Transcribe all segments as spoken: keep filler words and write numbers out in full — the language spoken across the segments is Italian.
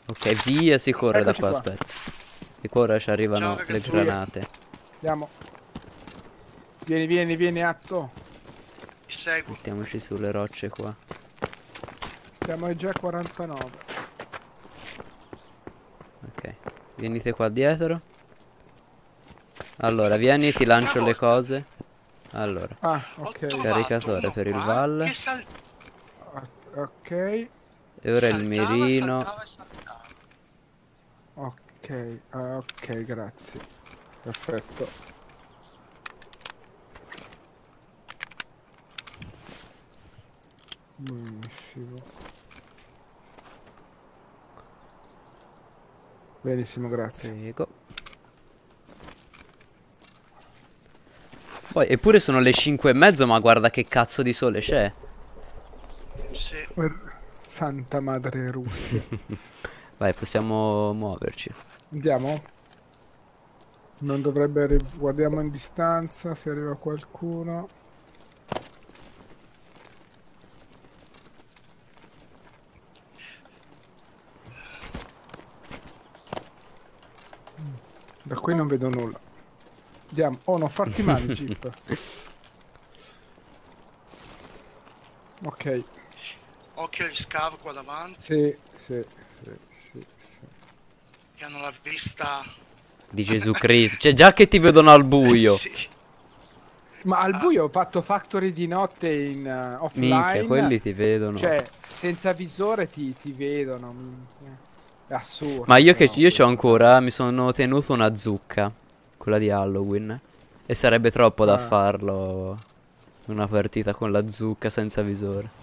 Ok, via, si corre Eccoci da qua, qua. aspetta. Si corre, ci arrivano Ciao, le ragazzi. granate. Andiamo. Vieni, vieni, vieni, Atto. Ti seguo. Mettiamoci sulle rocce qua. Siamo già a quarantanove. Ok, venite qua dietro. Allora, vieni, ti lancio le cose. Allora, Ah, Ho ok. trovato caricatore uno per il qua valle. che sal- Ah, ok. E ora il saltava, mirino. saltava e saltava. Ok. Ah, ok, grazie. Perfetto. Benissimo. Benissimo, grazie. Prego. Poi, eppure sono le cinque e mezzo, ma guarda che cazzo di sole c'è. Sì. Per- Santa Madre Russia. Vai, possiamo muoverci. Andiamo? Non dovrebbe arri- guardiamo in distanza se arriva qualcuno. Da qui non vedo nulla. Andiamo. Oh, non farti male, Jeep. Ok. Occhio agli scav qua davanti, Sì, sì, sì, sì, sì. che hanno la vista... Di Gesù Cristo. Cioè, già che ti vedono al buio. Sì. Ma al Ah. buio ho fatto Factory di notte in uh, offline. Minchia, quelli ti vedono. Cioè, senza visore ti, ti vedono. minchia. È assurdo. Ma io che però. io c'ho ancora, mi sono tenuto una zucca. Quella di Halloween. E sarebbe troppo da Ah. farlo. Una partita con la zucca senza visore.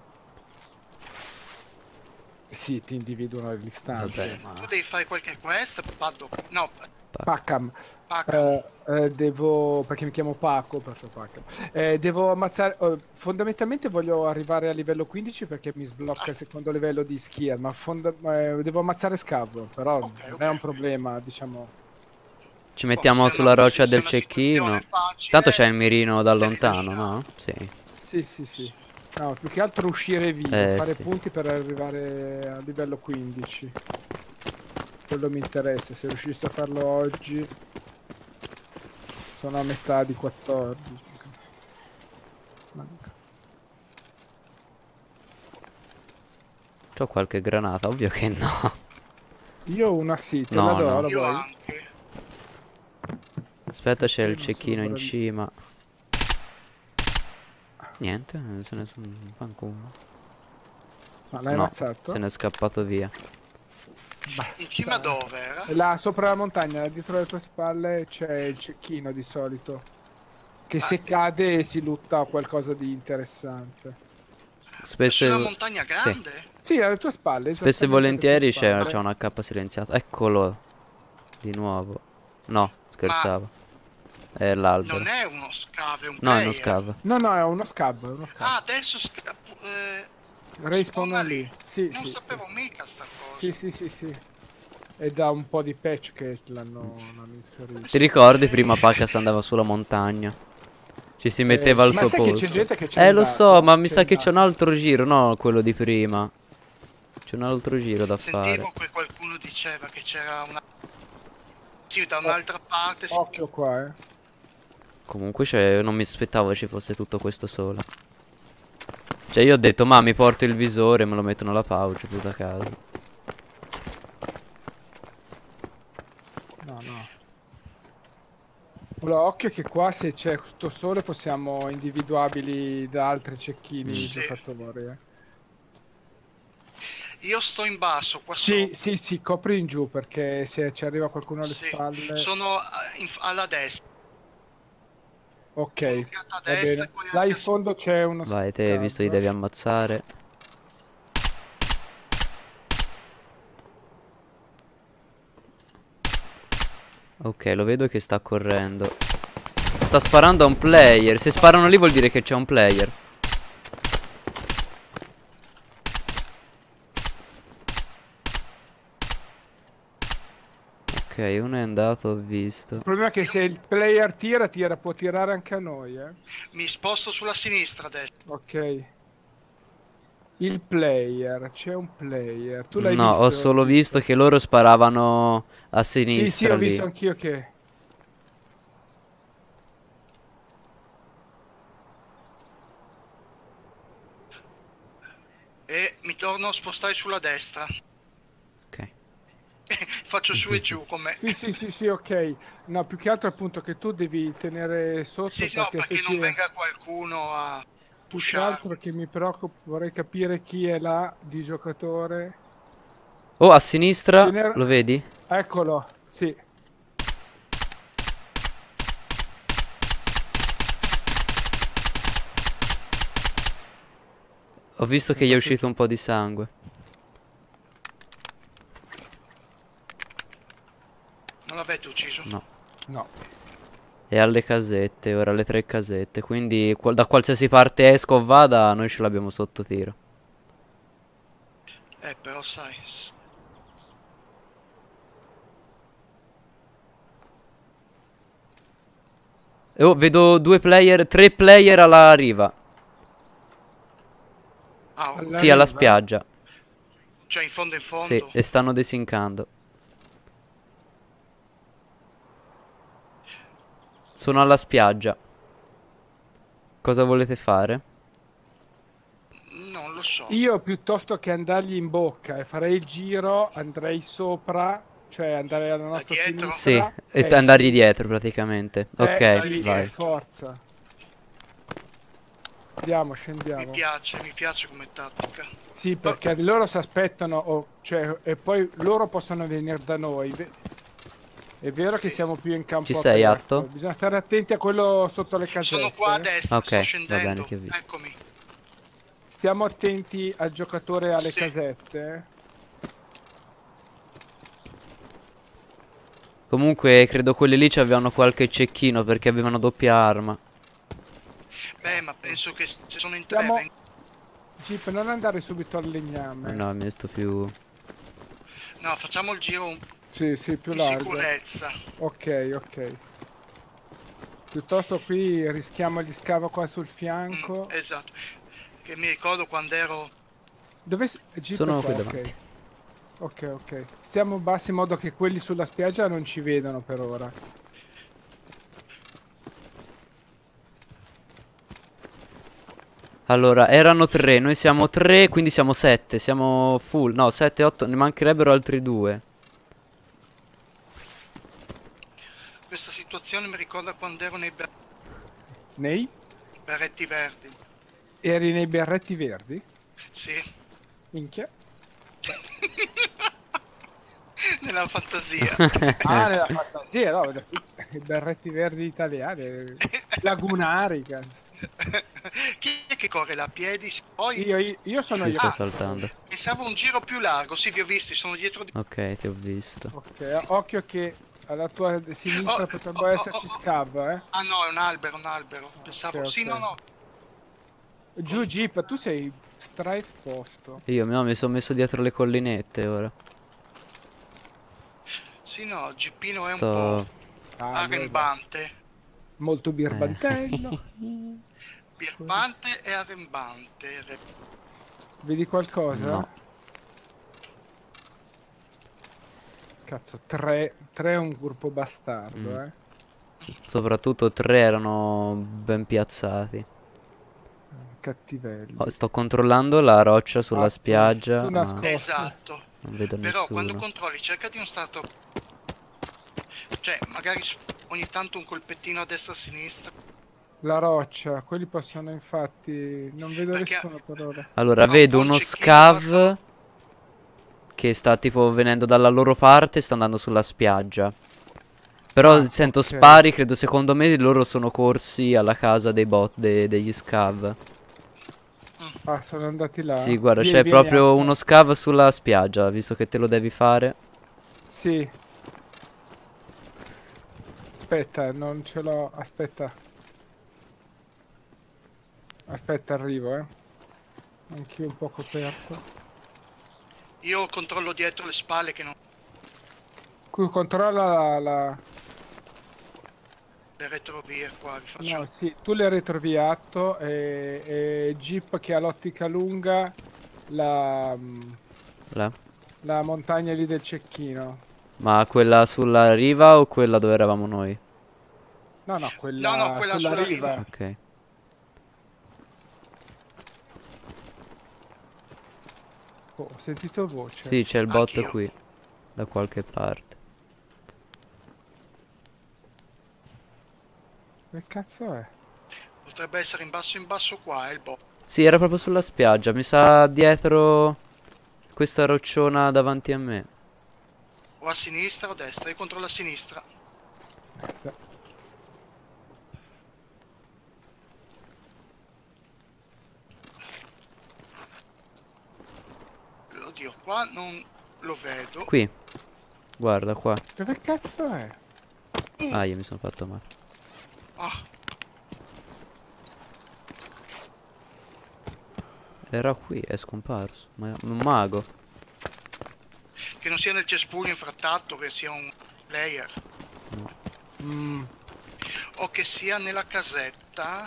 Sì, ti individuano all'istante. Vabbè, ma... Tu devi fare qualche quest, Paddo. No, Pacam. Paca. Eh, eh, devo, perché mi chiamo Paco, perciò Pacam. Eh, devo ammazzare, eh, fondamentalmente voglio arrivare a livello quindici perché mi sblocca il secondo livello di skill, ma fonda- eh, devo ammazzare Scavo, però Ok, non ok. è un problema, diciamo. Ci mettiamo Oh, se sulla una- roccia se del una situazione cecchino. facile, Tanto c'è il mirino da se lontano, riusciamo. no? Sì. Sì, sì, sì. No, più che altro uscire vivo, Eh, fare sì. punti per arrivare a livello quindici. Quello mi interessa, se riuscissi a farlo oggi sono a metà di quattordici. Manca. C'ho qualche granata, ovvio che no. Io ho una sì, te No, la do, no. la Io vuoi? anche. Aspetta, c'è Io il non cecchino sono in bravissimo. cima. Niente, non se ne sono fanculo. Ma l'hai No, ammazzato? se n'è scappato via. Basta. In cima dove era? Là sopra la montagna, dietro le tue spalle c'è il cecchino di solito. Che Ah, se sì. cade si lutta qualcosa di interessante. Spesso C'è e... una montagna sì. grande? Sì, alle tue spalle. Spesso e esattamente alle volentieri tue c'è spalle. c'è un acca silenziato. Eccolo. Di nuovo. No, scherzavo. È l'albero. Non è uno scav, è un No, è uno player. scav. No, no, è uno scab, è uno scab. Ah, adesso sca- eh, Respawn spawna lì. Sì, non sì, sapevo mica sta cosa. sì, sì, sì, sì. È da un po' di patch che l'hanno l'hanno inserito. Ti ricordi Ok. prima Pacas andava sulla montagna? Ci si metteva Eh, al ma suo sai che posto. c'è gente che c'è Eh, lo andato, so, ma mi c'è sa che c'è un andato. altro giro, no quello di prima. C'è un altro giro da fare. Sentivo che qualcuno diceva che c'era una... Sì, da un'altra parte. si- Occhio qua, eh. Comunque cioè, non mi aspettavo ci fosse tutto questo sole. Cioè io ho detto, ma mi porto il visore e me lo metto nella pouch, puta caso. No, no. Allora, occhio che qua se c'è questo sole possiamo individuabili da altri cecchini Sì. giocatori, eh. Io sto in basso, qua Sì, sopra. sì, sì, copri in giù perché se ci arriva qualcuno alle Sì. spalle. Sono eh, in- alla destra. Ok, Un'occhiata a va destra bene. e poi Là anche in a fondo c'è uno Vai, te, scab. visto li devi ammazzare. Ok, lo vedo che sta correndo. S- Sta sparando a un player. Se sparano lì vuol dire che c'è un player. Ok, uno è andato, ho visto. Il problema è che se il player tira, tira, può tirare anche a noi, eh. Mi sposto sulla sinistra adesso. Ok. Il player, c'è un player. Tu l'hai No, visto? ho solo visto che loro sparavano a Sì, sì, sinistra ho lì. visto anch'io che... E mi torno a spostare sulla destra. Ok. Faccio su e giù come... Sì, sì, sì, sì, ok. No, più che altro appunto che tu devi tenere sotto Sì, sì, no, perché se perché non ci... venga qualcuno a Più che pushare. altro che mi preoccupa, vorrei capire chi è là di giocatore. Oh, a sinistra, Gener- lo vedi? Eccolo, sì. Ho visto che gli è uscito un po' di sangue. Non l'avete ucciso? No. No. È alle casette, ora alle tre casette. Quindi qual- da qualsiasi parte esco o vada, noi ce l'abbiamo sotto tiro. Eh, però sai... s- E oh, vedo due player, tre player alla riva. Ah, Alla Sì, alla riva? spiaggia. cioè in fondo in Sì, fondo. e stanno desincando. Sono alla spiaggia. Cosa volete fare? Non lo so. Io piuttosto che andargli in bocca e farei il giro, andrei sopra, cioè andare alla nostra dietro? Sì, sinistra. e Eh t- andargli sì, dietro praticamente. eh Ok, sì, Andare per vai. dietro. forza. Andiamo, Mi scendiamo. piace, mi piace come tattica. Sì, perché loro si aspettano, oh, cioè, e poi loro possono venire da noi. Ve- È vero che Sì. siamo più in campo Ci sei, aperto. Atto? Bisogna stare attenti a quello sotto le Sono qua a casette. destra, Ok, sto va scendendo. bene, ti ho visto. Eccomi. Stiamo attenti al giocatore alle Sì. casette. Comunque, credo quelli lì ci avevano qualche cecchino perché avevano doppia arma. Beh, ma penso che se sono in Stiamo- tre... veng- Jeep, non andare subito al legname. No, mi sto più... No, facciamo il giro un- Sì, sì, più in largo. sicurezza. Ok, ok. Piuttosto qui rischiamo gli scava qua sul Mm, fianco. esatto. Che mi ricordo quando ero... Dove... s- Jeep Sono è qua, qui ok. davanti. Ok, ok. Stiamo bassi in modo che quelli sulla spiaggia non ci vedano per ora. Allora, erano tre, noi siamo tre, quindi siamo sette. Siamo full. No, sette, otto, ne mancherebbero altri due. Questa situazione mi ricorda quando ero nei ber- Nei? berretti verdi. Eri nei berretti verdi? Sì. Minchia. Nella fantasia. Ah, nella fantasia, no? I berretti verdi italiani. Lagunari, cazzo. Chi è che corre là a piedi? Poi Io, io, io sono Ci io. sto saltando. pensavo un giro più largo. Sì, vi ho visti, sono dietro di... Ok, ti ho visto. Ok, occhio che alla tua sinistra Oh, potrebbe oh, oh, esserci oh, oh. scav, eh. Ah no, è un albero, un albero. Pensavo... ok, Sì, ok. no, no. Giù, Jeep, tu sei straesposto. Io no, mi sono messo dietro le collinette ora. Sì, no, Gippino è un Sto... po' Ah, guarda, arrembante. molto birbantello. Birbante e arrembante. Re- Vedi qualcosa? No. Cazzo, tre, tre è un gruppo bastardo, Mm. eh. Soprattutto tre erano ben piazzati. Cattivelli. Oh, sto controllando la roccia sulla Ah, spiaggia, tu ma nascosti. Esatto. non vedo Però quando nessuno. controlli cerca di non stato... Cioè, magari s- ogni tanto un colpettino a destra e a sinistra. La roccia, quelli possono infatti... Non vedo Perché- nessuno per ora. Allora, No, vedo poi uno c'è chi scav basta- che sta tipo venendo dalla loro parte e sta andando sulla spiaggia. Però Ah, sento ok. spari, credo secondo me loro sono corsi alla casa dei bot, de- degli scav. Ah, sono andati là? Sì, guarda, Vieni, c'è vieni, proprio Anto. uno scav sulla spiaggia, visto che te lo devi fare. Sì. Aspetta, non ce l'ho. Aspetta. Aspetta, arrivo, eh. Anch'io un po' coperto. Io controllo dietro le spalle che non... Qui controlla la... la... le retrovie qua, vi faccio... No, sì, tu l'hai retroviato e, e Jeep che ha l'ottica lunga La, mm, Là. la montagna lì del cecchino. Ma quella sulla riva o quella dove eravamo noi? No, no, quella, No, no, quella sulla sulla riva. riva. Ok. Oh, ho sentito voce. Sì, c'è il bot Anch'io. qui. Da qualche parte. Che cazzo è? Potrebbe essere in basso in basso qua, è il bot. Sì, era proprio sulla spiaggia. Mi sa dietro questa rocciona davanti a me. O a sinistra o a destra, io controllo a sinistra. Aspetta. Oddio, qua non lo vedo. Qui. Guarda qua. Dove cazzo è? Ah, io mi sono fatto male. Ah, Era qui, è scomparso. Ma è un mago. che non sia nel cespuglio infrattato, che sia un player. Mm, O che sia nella casetta.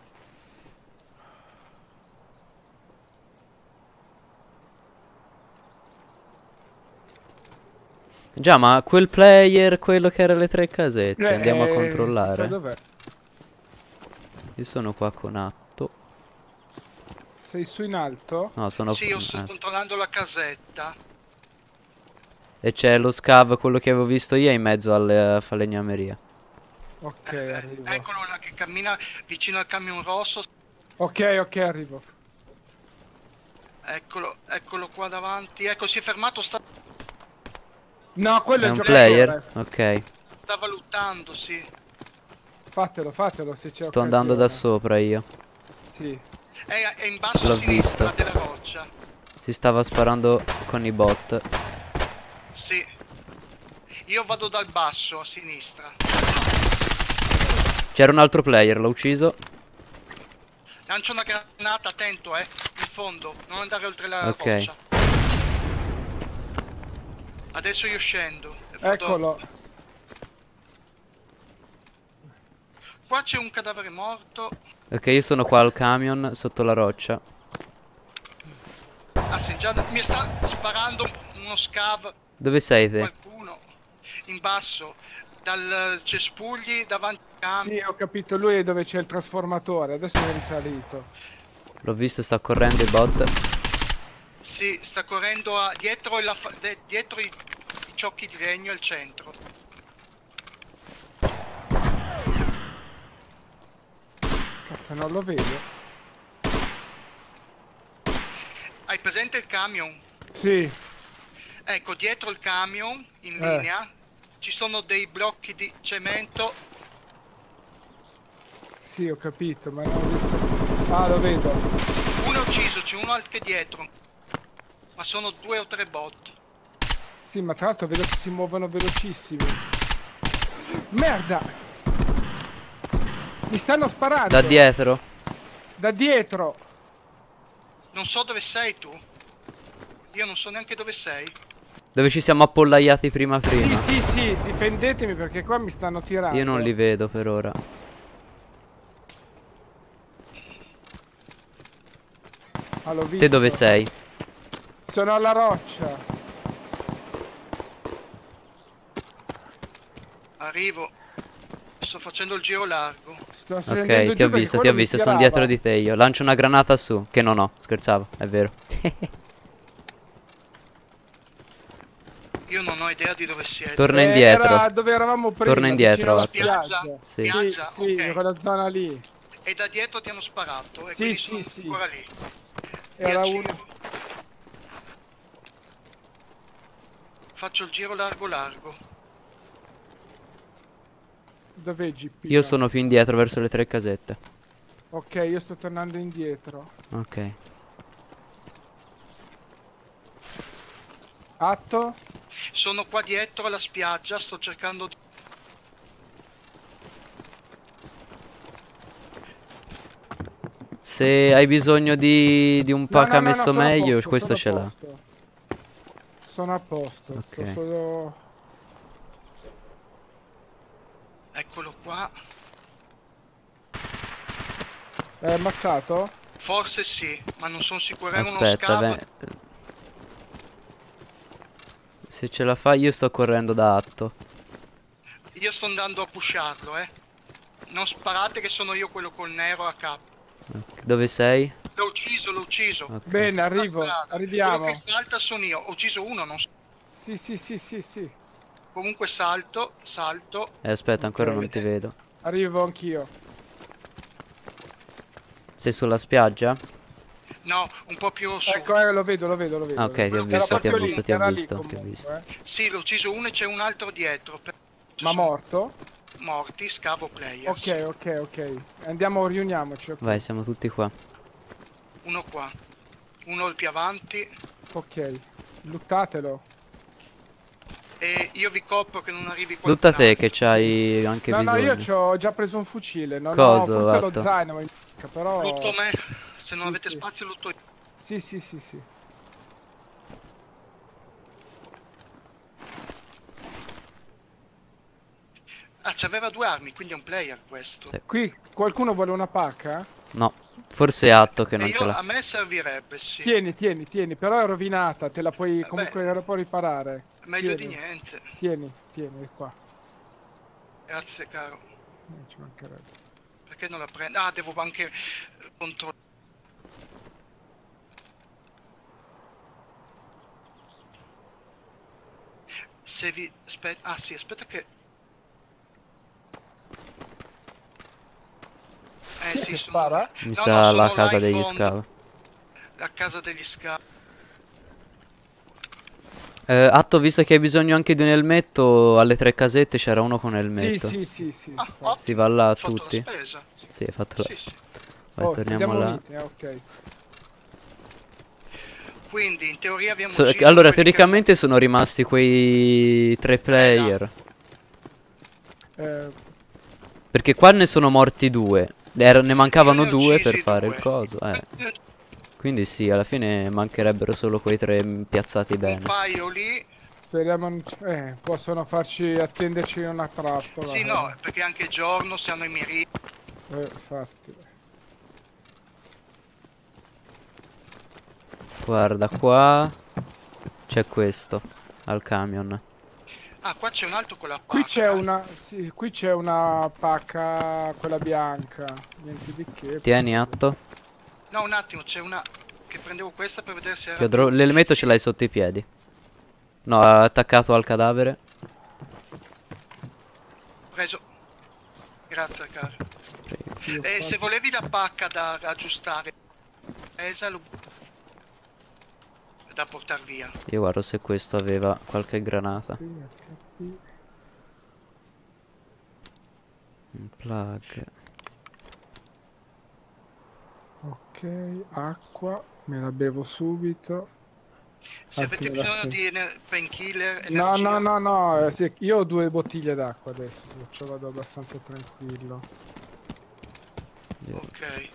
Già, ma quel player, quello che era le tre casette, eh, andiamo a eh, chissà controllare. dov'è. Io sono qua con Atto. Sei su in alto? No, sono Sì, io ah, sto sì. controllando la casetta. E c'è lo scav, quello che avevo visto io, in mezzo alla falegnameria. Ok, Eh, arrivo. eccolo là che cammina vicino al camion rosso. Ok, ok, arrivo. Eccolo, eccolo qua davanti. Ecco, si è fermato, sta, No, quello è, È il un giocatore. player? Ok. sta valutando, sì. Fatelo, fatelo se c'è Sto andando da occasione. sopra io. Sì. È, è in basso L'ho a sinistra visto. della roccia. Si stava sparando con i bot. Sì. Io vado dal basso a sinistra. C'era un altro player, l'ho ucciso. Lancio una granata, attento, eh. In fondo, non andare oltre la Ok. roccia. Adesso io scendo. e vado- Eccolo. Qua c'è un cadavere morto. Ok, io sono qua al camion, sotto la roccia. Ah, sì, già mi sta sparando uno scav. Dove sei te? Qualcuno. In basso. Dal cespugli davanti al camion. Sì, ho capito. Lui è dove c'è il trasformatore. Adesso è risalito. L'ho visto, sta correndo il bot. Sì, sta correndo a, dietro, la fa- de- dietro i, i ciocchi di legno al centro. Cazzo, non lo vedo. Hai presente il camion? Sì. Ecco, dietro il camion, in Eh. linea, ci sono dei blocchi di cemento. Sì, ho capito, ma non riesco. Ah, lo vedo. Uno è ucciso, c'è uno anche dietro. Ma sono due o tre bot. Sì, ma tra l'altro vedo che si muovono velocissimi. Merda! Mi stanno sparando. Da dietro. Da dietro. Non so dove sei tu. Io non so neanche dove sei. Dove ci siamo appollaiati prima prima. Sì, sì, sì, difendetemi perché qua mi stanno tirando. Io non li vedo per ora. Ah, l'ho visto. Te dove sei? Sono alla roccia. Arrivo. Sto facendo il giro largo. Sto scendendo Ok, giù ti ho perché visto, ti quello ho mi visto, sono tirava. dietro di te io. Lancio una granata su, che non ho, scherzavo, è vero. Io non ho idea di dove siete. Torna Eh, indietro. Era dove eravamo prima. Torna indietro, vicino alla Otto. Spiaggia? spiaggia. Sì. Sì, Spiaggia, sì, ok. quella zona lì. E da dietro ti hanno sparato. E Sì, quindi sì, sono sì. ancora lì. Era Io uno. giro. Faccio il giro largo largo. Dov'è G P? Io sono più indietro verso le tre casette. Ok, io sto tornando indietro. Ok. Atto? Sono qua dietro alla spiaggia, sto cercando di... Se hai bisogno di, di un No, pack no, no, no, messo sono a meglio, posto, questo sono ce a l'ha. posto. Sono a posto. Ok. Sto solo... Eccolo qua. È ammazzato? Forse sì, ma non sono sicuro. È uno Aspetta, scavo. beh. Se ce la fai io sto correndo da Atto. Io sto andando a pusharlo, eh. Non sparate che sono io quello col nero a capo. Ok, dove sei? L'ho ucciso, l'ho ucciso. Ok. Bene, Sulla arrivo, strada. arriviamo. Quello che salta sono io. Ho ucciso uno, non so. Sì, sì, sì, sì, sì. Comunque salto, salto. Eh, aspetta, ancora Ok. non ti vedo. Arrivo anch'io. Sei sulla spiaggia? No, un po' più su. Ecco, eh, lo vedo, lo vedo, lo vedo. Ah, ok, ti ho Era visto, ti ho proprio lì, visto, ti ho era lì visto, ti ho comunque, visto. eh. Sì, l'ho ucciso uno e c'è un altro dietro. Per- ci Ma sono morto? morti, scavo players. Ok, ok, ok. Andiamo, riuniamoci. Ok, Vai, siamo tutti qua. Uno qua. Uno più avanti. ok. Luttatelo. E io vi copro che non arrivi qua. Tutta te che c'hai anche No, no, bisogno. io ci ho già preso un fucile. Non Coso, ho forse lo Atto? zaino, ma in bocca, però... Lutto me. Se non Sì, avete sì. spazio lutto io. Sì, sì, sì, sì. Ah, c'aveva due armi, quindi è un player questo. Sì. Qui qualcuno vuole una pacca? No, forse è Atto che E non io, ce l'ha. a me servirebbe, sì. Tieni, tieni, tieni, però è rovinata, te la puoi Eh, comunque beh. la puoi riparare. Meglio Tieni. di niente. Tieni, tieni, è qua. Grazie, caro. Non ci mancherebbe. Perché non la prendo? Ah, devo anche eh, controllare. Se vi... Aspetta... Ah, sì, aspetta che... Eh, Chi è sì, che sono... spara? Mi No, sa no, la sono casa là in degli fondo. scavi. La casa degli scavi. Eh, Atto, visto che hai bisogno anche di un elmetto, alle tre casette c'era uno con Sì, elmetto. sì, sì, sì. Ah, infatti. Si va là Ho fatto tutti. la spesa. Sì, hai fatto la Sì, spesa. sì. Vai, Oh, torniamo andiamo là. uniti, eh, ok. Quindi, in teoria abbiamo So- ucciso allora, quelli che- teoricamente sono rimasti quei tre player. Eh, Perché qua ne sono morti due. Era- ne mancavano Io ne ho due uccisi per fare due. il coso. Eh. Un Quindi sì, alla fine mancherebbero solo quei tre mm, piazzati bene. paio lì. speriamo... non ci- Eh, possono farci attenderci in una trappola. Sì, no, perché anche giorno se hanno i mirini. Eh, infatti. Guarda, qua c'è questo al camion. Ah, qua c'è un altro con la pacca. Qui c'è una... Sì, qui c'è una pacca, quella bianca. Niente di che. Tieni, Atto. No, un attimo, c'è una... Che prendevo questa per vedere se era... Ti ho dro- L'elmetto ce l'hai sotto i piedi. No, attaccato al cadavere. Preso. Grazie, caro. Prego. Io E faccio- se volevi la pacca da aggiustare... Presa, lo... Da portare via. Io guardo se questo aveva qualche granata. Qui, H P. Un plug. Ok, acqua, me la bevo subito. Se Anzi, avete me la bisogno prendo. di ener- painkiller, No, energia... no, no, no, eh, sì, io ho due bottiglie d'acqua adesso, perciò vado abbastanza tranquillo. Ok.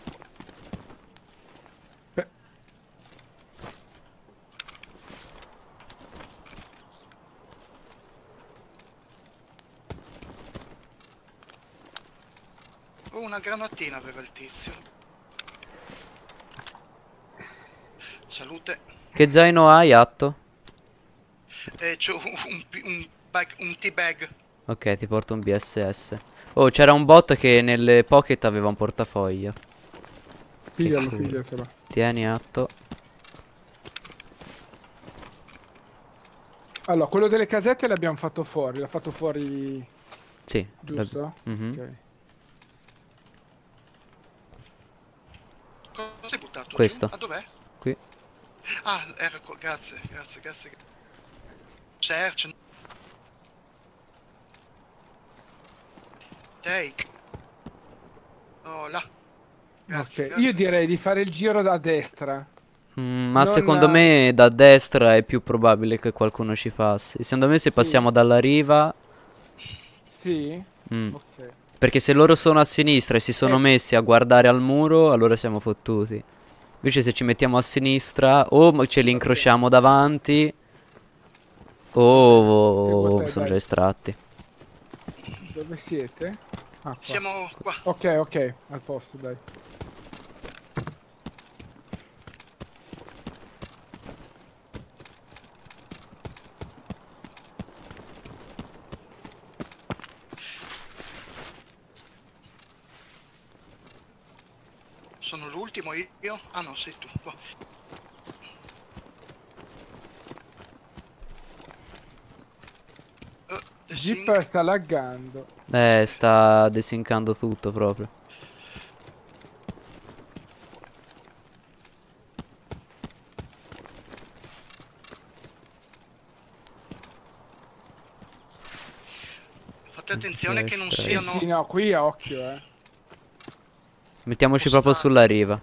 Beh, Oh, una granatina aveva il tizio. Salute. Che zaino hai, Atto? E c'ho un, un, un, bag, un tea bag. Ok, ti porto un B S S. Oh, c'era un bot che nelle pocket aveva un portafoglio. piglialo, culo. pigliatelo. Tieni, Atto. Allora, quello delle casette l'abbiamo fatto fuori, l'ha fatto fuori, Sì. giusto? Mhm. Ok. Cosa hai buttato? Questo. Giù? Ah, dov'è? Qui. Ah, era qua. Grazie, grazie, grazie. Search. Take. Oh, là. Grazie, Ok, grazie. io direi di fare il giro da destra. Mm, ma Non- secondo me da destra è più probabile che qualcuno ci passi. Secondo me se Sì. passiamo dalla riva... Sì? mm, Ok. Perché se loro sono a sinistra e si sono Eh. messi a guardare al muro, allora siamo fottuti. Invece se ci mettiamo a sinistra, o ce li incrociamo davanti, o Seguo te, sono dai. già estratti. Dove siete? Ah, qua. Siamo qua. Ok, ok, al posto, dai. Sono l'ultimo io? Ah no, sei tu. Boh. Uh, the Jeep sync. sta laggando. Eh, sta desincando tutto proprio. Fate attenzione che non Flash, Sì, siano... sì, no, qui a occhio, eh. Mettiamoci proprio Postali. sulla riva.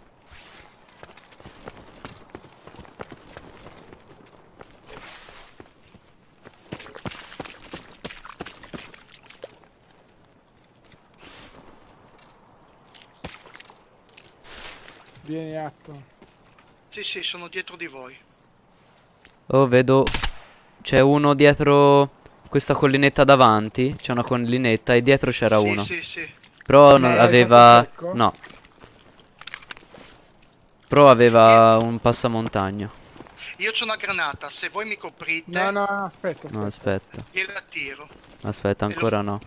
Vieni atto. Sì, sì, sono dietro di voi. Oh, vedo. C'è uno dietro questa collinetta davanti. C'è una collinetta e dietro c'era Sì, uno. sì, sì. Però Ma non l'hai aveva. fatto secco? No. Però aveva un passamontagna. Io c'ho una granata, se voi mi coprite, No, no, no, aspetta, aspetta. No, aspetta. gliela tiro. Aspetta, E lo- ancora no.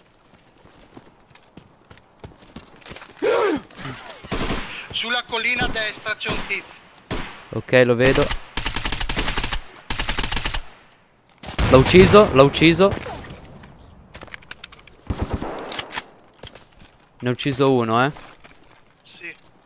Sulla collina a destra c'è un tizio. Ok, lo vedo. L'ha ucciso, l'ha ucciso. Ne ho ucciso uno, eh. Sì.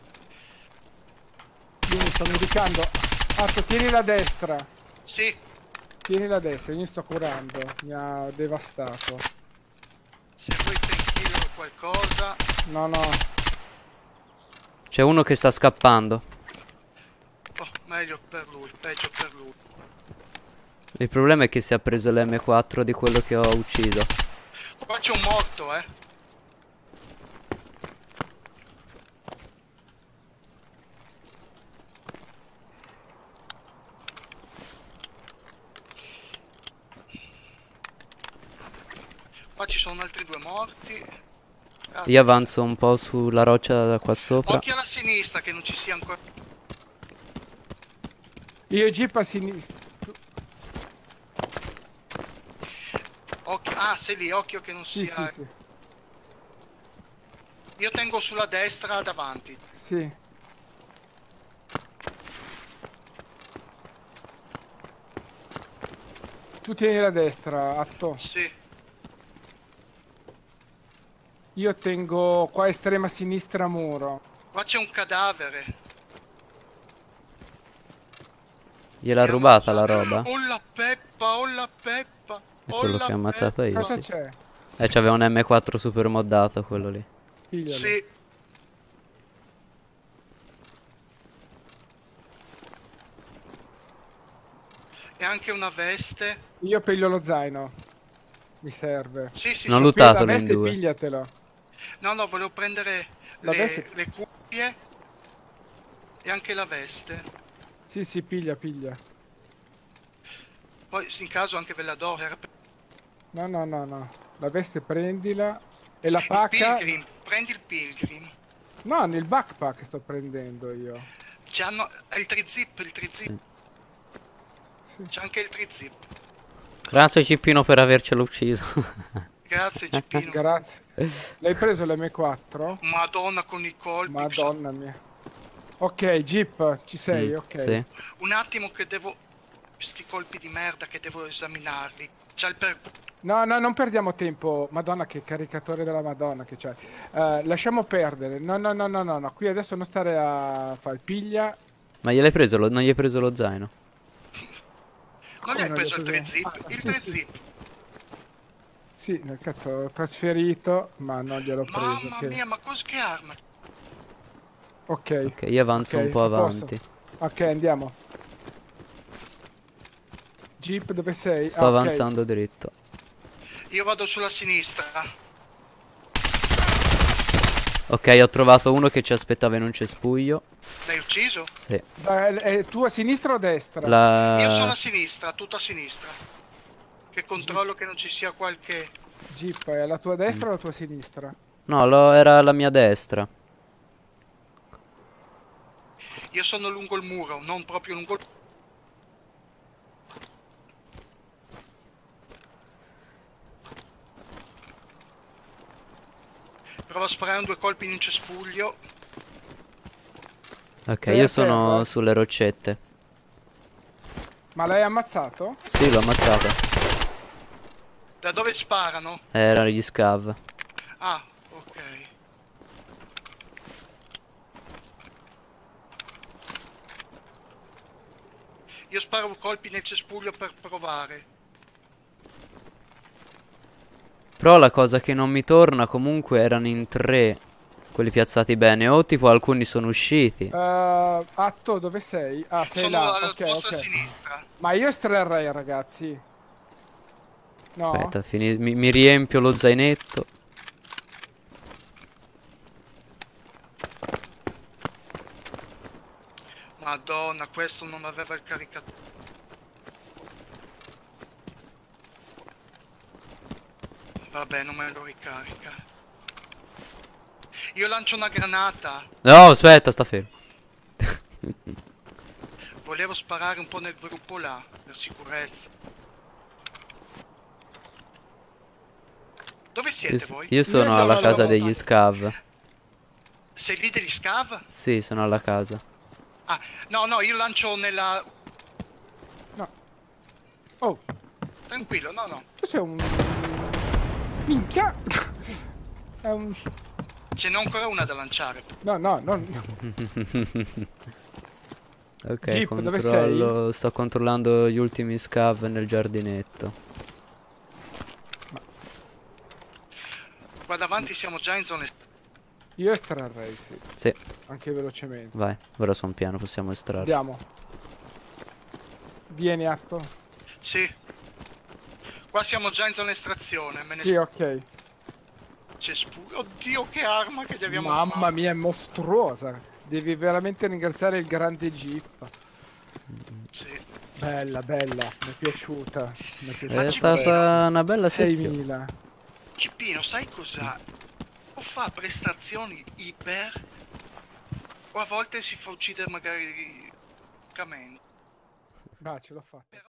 Io mi sto medicando. Atto, tieni la destra. Sì. Tieni la destra, io mi sto curando. Mi ha devastato. Se vuoi painkiller o qualcosa. No, no. C'è uno che sta scappando. Oh, meglio per lui, peggio per lui. Il problema è che si è preso l'emme quattro di quello che ho ucciso. Qua c'è un morto, eh. Qua ci sono altri due morti. Cazzo. Io avanzo un po' sulla roccia da qua sopra. Occhio alla sinistra che non ci sia ancora. Io Jeep a sinistra. Occhio. Ah, sei lì, occhio che non Sì, sia. sì, sì. Io tengo sulla destra davanti. Sì. Tu tieni la destra, atto. Sì. Io tengo qua estrema sinistra muro. Qua c'è un cadavere. Gliel'ha Mi ha rubata la ammazzato. roba? Oh la peppa, oh la peppa. È oh quello la che ho ammazzato io, Cosa sì. c'è? Eh, c'aveva un emme quattro super moddato quello lì. Piglialo. Sì. E anche una veste. Io piglio lo zaino. Mi serve. Sì, sì, Non sì. lo- Piglia la Luttatelo in veste e due. pigliatelo. No, no, volevo prendere La le, veste- le cuffie e anche la veste. Sì, sì, piglia, piglia. Poi in caso anche ve la do. Era per... No, no, no, no. La veste prendila. E la Il pacca. pilgrim, prendi il pilgrim. No, nel backpack sto prendendo io. C'hanno il tri-zip, il tri-zip. Sì. C'è anche il tri-zip. Grazie Cippino per avercelo ucciso. Grazie Gippino. Grazie. L'hai preso l'emme quattro? Madonna con i colpi. Madonna mia. Ok, Jeep, ci sei? Mm, Ok. sì. Un attimo che devo... Sti colpi di merda che devo esaminarli. C'ha il per... No, no, non perdiamo tempo. Madonna, che caricatore della Madonna che c'è. Eh, lasciamo perdere. No, no, no, no, no, no. Qui adesso non stare a fare piglia. Ma gliel'hai preso lo... non gli hai preso lo zaino? Non gli hai Come preso il l'ho preso? tri-zip? Ah, Il sì, sì. tri-zip. Sì, nel cazzo l'ho trasferito, ma non gliel'ho preso. Mamma ok. mia, ma cos che arma? Ok. Ok, io avanzo Ok, un po' a posto. avanti. Ok, andiamo. Jeep, dove sei? Sto Ah, ok. avanzando dritto. Io vado sulla sinistra. Ok, ho trovato uno che ci aspettava in un cespuglio. L'hai ucciso? Sì. Da- è tu a sinistra o a destra? Io sono La... a sinistra, tutto a sinistra. Che controllo che non ci sia qualche... Jeep, è alla tua destra o alla tua sinistra? No, lo... era alla mia destra. Io sono lungo il muro, non proprio lungo il... Provo a sparare un due colpi in un cespuglio. Ok, Sei io a sono terra? sulle roccette. Ma l'hai ammazzato? Sì, l'ho ammazzata. Da dove sparano? Erano gli scav. Ah, ok. Io sparo colpi nel cespuglio per provare. Però la cosa che non mi torna comunque erano in tre quelli piazzati bene. O tipo alcuni sono usciti. Uh, Atto, dove sei? Ah, sei Sono là. alla Ok, vostra ok. sinistra. Ma io estrarrei, ragazzi. No? Aspetta, fini- mi, mi riempio lo zainetto. Madonna, questo non aveva il caricatore. Vabbè, non me lo ricarica. Io lancio una granata. No, aspetta, sta fermo. Volevo sparare un po' nel gruppo là, per sicurezza. Dove siete Io, voi? io sono sono alla alla casa montagna. degli scav. Sei lì degli scav? Sì, sono alla casa. Ah, no, no, io lancio nella... No. Oh, Tranquillo, no, no. tu sei un... Minchia! È un... Ce n'è ancora una da lanciare. No, no, no. no. Ok, Jeep, dove controllo. Sto controllando gli ultimi scav nel giardinetto. Qua davanti siamo già in zone... Io estrarrei, sì. Sì, Anche velocemente. vai. Ora sono piano, possiamo estrarre. Andiamo. Vieni, Atto. Sì. Qua siamo già in zona estrazione. Me ne Sì, ok. cespuglio. Oddio, che arma che gli abbiamo Mamma fatto. mia, è mostruosa. Devi veramente ringraziare il grande Jeep. Sì. Bella, bella. Mi è piaciuta. Mi è È piaciuta. ci stata vedo. una bella sessione. seimila. Cipino, sai cosa? O fa prestazioni iper, o a volte si fa uccidere magari... Camendo. Va, ce l'ho fatta.